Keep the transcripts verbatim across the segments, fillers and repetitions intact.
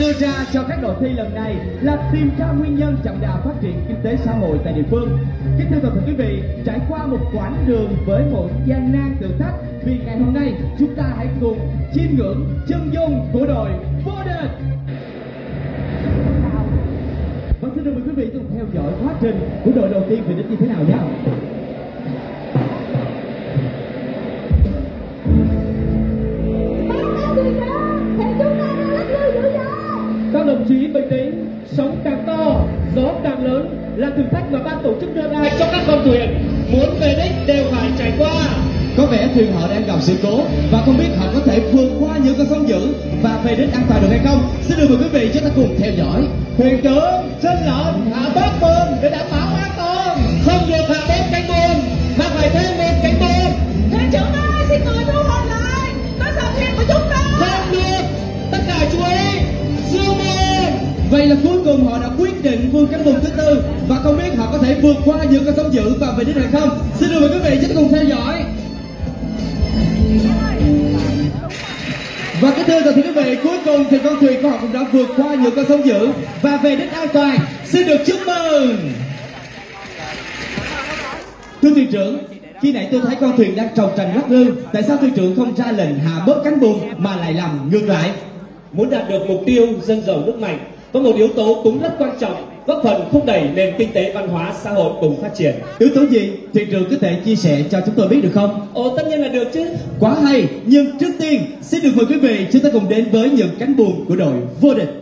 đưa ra cho các đội thi lần này là tìm ra nguyên nhân chậm đà phát triển kinh tế xã hội tại địa phương. Kính thưa toàn thể quý vị, trải qua một quãng đường với một gian nan thử thách, vì ngày hôm nay chúng ta hãy cùng chiêm ngưỡng chân dung của đội vô địch. Và xin mời quý vị cùng theo dõi quá trình của đội đầu tiên về đích như thế nào nhé. Các đồng chí bình tĩnh, sóng càng to, gió càng lớn là thử thách mà ban tổ chức đưa ra cho các con thuyền. Muốn về đích đều phải trải qua. Có vẻ thuyền họ đang gặp sự cố và không biết họ có thể vượt qua những con sóng dữ và về đích an toàn được hay không. Xin được mời quý vị chúng ta cùng theo dõi. Thuyền trưởng xin lệnh hạ bớt buồm để đảm bảo an toàn. Không được hạ bớt cánh buồm mà phải thêm một cánh buồm. Thuyền trưởng ơi, xin mời thu hồi lại. Có sao thuyền của chúng ta. Không được, tất cả chú ý siêu buồm. Vậy là cuối cùng họ đã quyết định vươn cánh buồm thứ tư và không biết họ có thể vượt qua những con sóng dữ và về đích hay không. Xin được mời quý vị chúng ta cùng theo dõi. Và cái thưa rồi thì quý vị, cuối cùng thì con thuyền của họ cũng đã vượt qua những con sóng dữ và về đích an toàn. Xin được chúc mừng. Thưa thuyền trưởng, khi nãy tôi thấy con thuyền đang trầu trành lắc lư, tại sao thuyền trưởng không ra lệnh hạ bớt cánh buồm mà lại làm ngược lại? Muốn đạt được mục tiêu dân giàu nước mạnh, có một yếu tố cũng rất quan trọng, góp phần thúc đẩy nền kinh tế văn hóa xã hội cùng phát triển. Yếu tố gì? Thuyền trưởng có thể chia sẻ cho chúng tôi biết được không? Ồ, tất nhiên là được chứ. Quá hay, nhưng trước tiên xin được mời quý vị chúng ta cùng đến với những cánh buồm của đội vô địch.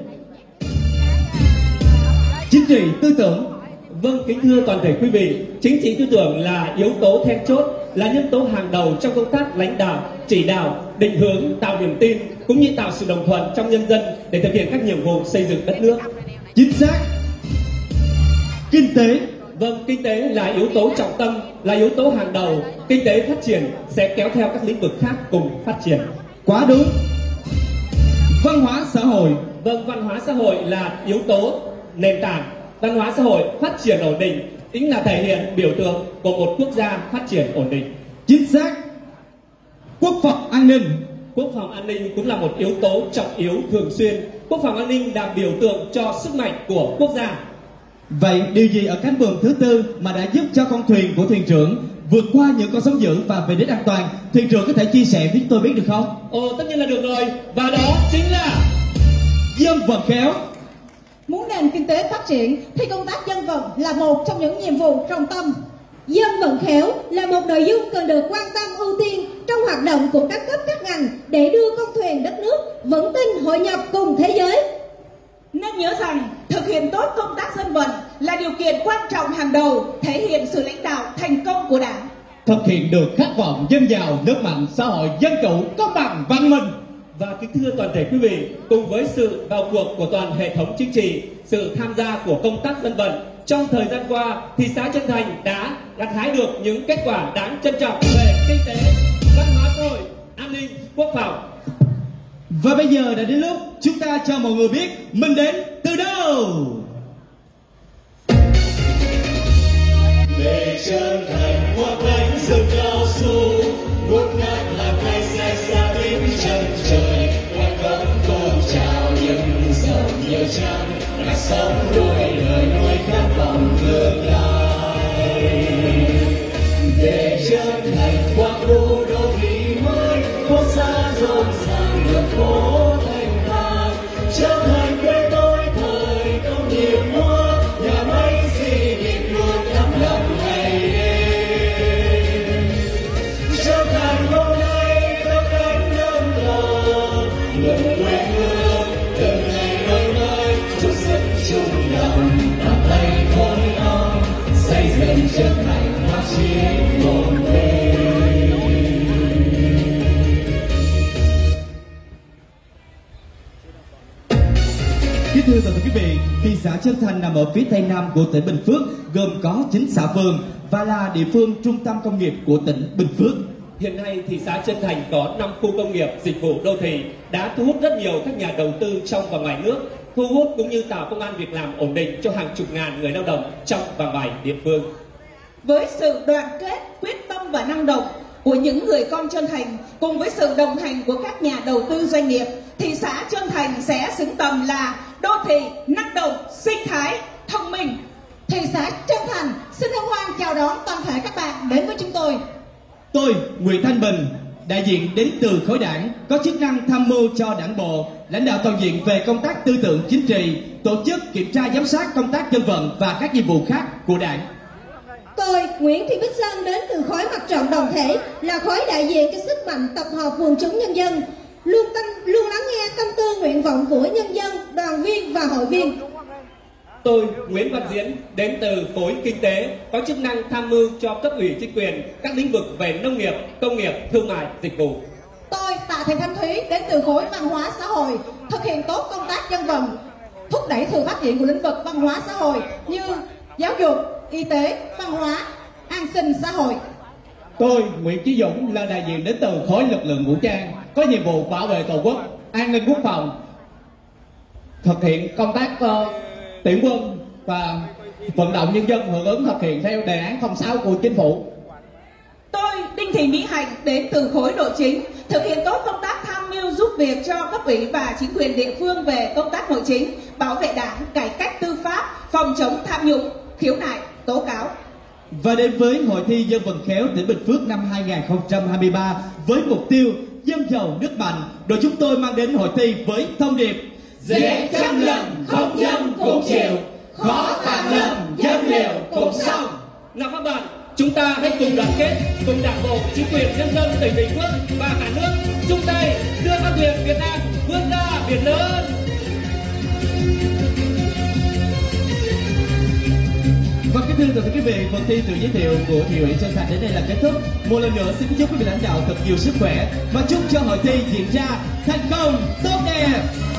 Chính trị tư tưởng. Vâng, kính thưa toàn thể quý vị, chính trị tư tưởng là yếu tố then chốt, là nhân tố hàng đầu trong công tác lãnh đạo, chỉ đạo, định hướng, tạo niềm tin cũng như tạo sự đồng thuận trong nhân dân để thực hiện các nhiệm vụ xây dựng đất nước. Chính xác. Kinh tế. Vâng, kinh tế là yếu tố trọng tâm, là yếu tố hàng đầu. Kinh tế phát triển sẽ kéo theo các lĩnh vực khác cùng phát triển. Quá đúng. Văn hóa xã hội. Vâng, văn hóa xã hội là yếu tố nền tảng. Văn hóa xã hội phát triển ổn định chính là thể hiện biểu tượng của một quốc gia phát triển ổn định. Chính xác. Quốc phòng an ninh. Quốc phòng an ninh cũng là một yếu tố trọng yếu thường xuyên. Quốc phòng an ninh là biểu tượng cho sức mạnh của quốc gia. Vậy điều gì ở cánh buồm thứ tư mà đã giúp cho con thuyền của thuyền trưởng vượt qua những con sóng dữ và về đích an toàn? Thuyền trưởng có thể chia sẻ với tôi biết được không? Ồ, tất nhiên là được rồi. Và đó chính là dân vận khéo. Muốn nền kinh tế phát triển thì công tác dân vận là một trong những nhiệm vụ trọng tâm. Dân vận khéo là một nội dung cần được quan tâm ưu tiên trong hoạt động của các cấp các ngành để đưa con thuyền đất nước vững tin hội nhập cùng thế giới. Nên nhớ rằng thực hiện tốt công tác dân vận là điều kiện quan trọng hàng đầu thể hiện sự lãnh đạo thành công của Đảng. Thực hiện được khát vọng dân giàu, nước mạnh, xã hội dân chủ, công bằng, văn minh. Và kính thưa toàn thể quý vị, cùng với sự vào cuộc của toàn hệ thống chính trị, sự tham gia của công tác dân vận, trong thời gian qua, thị xã Trân Thành đã gặt hái được những kết quả đáng trân trọng về kinh tế, văn hóa xã hội, an ninh, quốc phòng. Và bây giờ đã đến lúc chúng ta cho mọi người biết mình đến từ đâu. Về Trân Thành hoa cánh rừng cao su, ngút ngát hạt cây xanh xa tím chân trời, hoa cấm tôn trào những dòng nhiều trăng, đã sống đôi đời nuôi khát vọng tương lai. Về Trân Thành qua khu đô thị mới, phố xa rộn ràng đường phố thanh thang, trở thành quê tôi thời công nghiệp mua, nhà máy xi nghiệp luôn đắp lòng ngày đêm. Trở thành hôm nay tôi cánh đông lòng, ngừng quê hương từng ngày đôi nơi, chung sức chung lòng bắt tay khôn ông, xây dựng Trân Thành phát triển ổn định. Kính thưa toàn thể quý vị, thị xã Trân Thành nằm ở phía tây nam của tỉnh Bình Phước, gồm có chín xã phường và là địa phương trung tâm công nghiệp của tỉnh Bình Phước. Hiện nay thị xã Trân Thành có năm khu công nghiệp, dịch vụ đô thị đã thu hút rất nhiều các nhà đầu tư trong và ngoài nước, thu hút cũng như tạo công ăn việc làm ổn định cho hàng chục ngàn người lao động trong và ngoài địa phương. Với sự đoàn kết, quyết tâm và năng động, của những người con Trơn Thành cùng với sự đồng hành của các nhà đầu tư doanh nghiệp, thị xã Trơn Thành sẽ xứng tầm là đô thị năng động, sinh thái, thông minh. Thị xã Trơn Thành xin hân hoan chào đón toàn thể các bạn đến với chúng tôi. Tôi, Nguyễn Thanh Bình, đại diện đến từ khối đảng, có chức năng tham mưu cho đảng bộ, lãnh đạo toàn diện về công tác tư tưởng chính trị, tổ chức kiểm tra giám sát công tác dân vận và các nhiệm vụ khác của đảng. Tôi, Nguyễn Thị Bích Sơn, đến từ khối mặt trận đoàn thể, là khối đại diện cho sức mạnh tập hợp quần chúng nhân dân, luôn tâm luôn lắng nghe tâm tư nguyện vọng của nhân dân, đoàn viên và hội viên. Tôi, Nguyễn Văn Diễn, đến từ khối kinh tế, có chức năng tham mưu cho cấp ủy chính quyền các lĩnh vực về nông nghiệp, công nghiệp, thương mại, dịch vụ. Tôi, Tạ Thị Thanh Thúy, đến từ khối văn hóa xã hội, thực hiện tốt công tác dân vận, thúc đẩy sự phát triển của lĩnh vực văn hóa xã hội như giáo dục, y tế, văn hóa, an sinh xã hội. Tôi, Nguyễn Chí Dũng, là đại diện đến từ khối lực lượng vũ trang, có nhiệm vụ bảo vệ tổ quốc, an ninh quốc phòng, thực hiện công tác uh, tuyển quân và vận động nhân dân hưởng ứng thực hiện theo đề án không sáu của chính phủ. Tôi, Đinh Thị Mỹ Hạnh, đến từ khối nội chính, thực hiện tốt công tác tham mưu giúp việc cho cấp ủy và chính quyền địa phương về công tác nội chính, bảo vệ đảng, cải cách tư pháp, phòng chống tham nhũng, khiếu nại, tố cáo. Và đến với hội thi dân vận khéo tỉnh Bình Phước năm hai nghìn không trăm hai mươi ba với mục tiêu dân giàu nước mạnh, đội chúng tôi mang đến hội thi với thông điệp: dễ trăm lần không dân cũng chịu, khó tàn lần dân liều cũng xong. Nào các bạn, chúng ta hãy cùng đoàn kết, cùng đảng bộ, chính quyền, nhân dân tỉnh Bình Phước và cả nước chung tay đưa con thuyền Việt Nam vươn ra biển lớn. Và kính thưa toàn thể quý vị, phần thi tự giới thiệu của thị ủy Trơn Thành đến đây là kết thúc. Một lần nữa xin chúc quý vị lãnh đạo thật nhiều sức khỏe và chúc cho hội thi diễn ra thành công tốt đẹp.